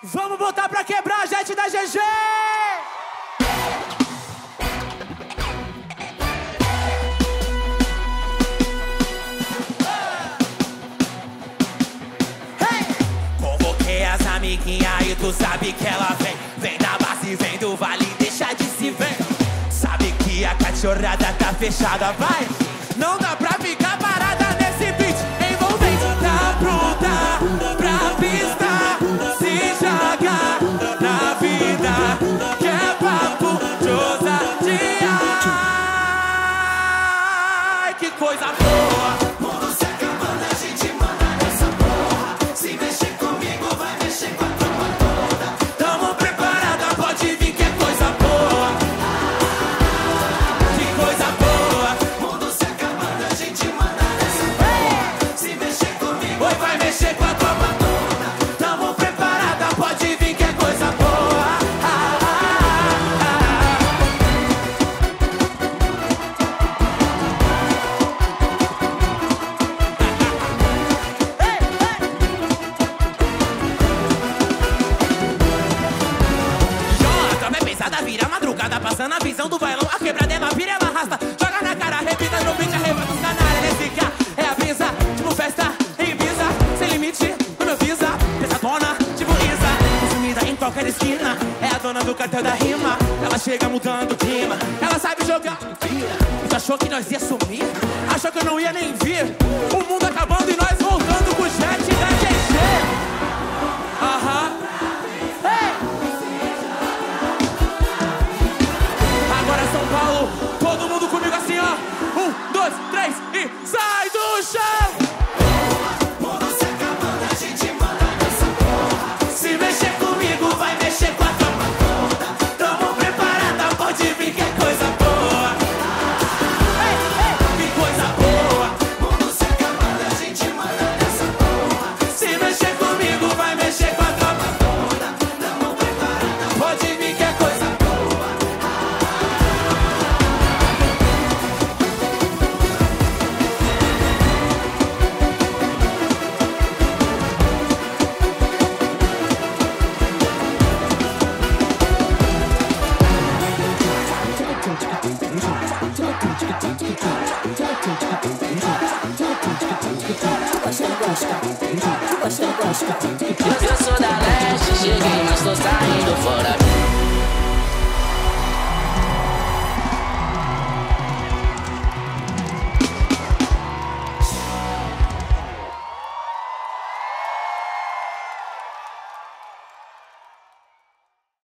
Vamos botar pra quebrar, gente da GG! Convoquei as amiguinhas e tu sabe que ela vem. Vem da base, vem do vale, deixa de se ver. Sabe que a cachorrada tá fechada, vai. Não dá pra ficar parada nesse beat envolvente. Tá pronta pra pista, se joga na vida, que é papo de ousadia. Ai, que coisa boa. Mundo se acabando, a gente manda nessa porra. Se mexer comigo, vai mexer com a tropa toda. Tamo preparada, pode vir que é coisa boa. Que coisa boa. Mundo se acabando, a gente manda nessa porra. Se mexer comigo, vai mexer com a tropa toda. Tamo preparada, pode vir que é coisa boa. Vira madrugada, passando a visão do bailão. A quebrada ela vira, ela arrasta. Joga na cara, repita no beat, arrebata os canalhas. Nesse cá é a brisa, tipo festa em Ibiza. Sem limite, no meu visa. Pesadona, tipo Isa. Consumida em qualquer esquina. É a dona do cartel da rima. Ela chega mudando o clima. Ela sabe jogar. Tu achou que nós ia sumir? Achou que eu não ia nem vir? O mundo acabando e nós voltando com o jet da GG. Aham. São Paulo, todo mundo comigo assim, ó. 1, 2, 3 e sai do chão! Mundo se acabando, a gente manda nessa porra. Se mexer comigo, vai mexer com a tropa toda. Tamo preparada, pode vir que é coisa boa. Que coisa boa. Mundo se acabando, a gente manda nessa porra. Se mexer comigo, vai mexer com a tropa toda. Tamo preparada, pode vir que é coisa boa. Eu sou da leste, cheguei, mas tô saindo fora.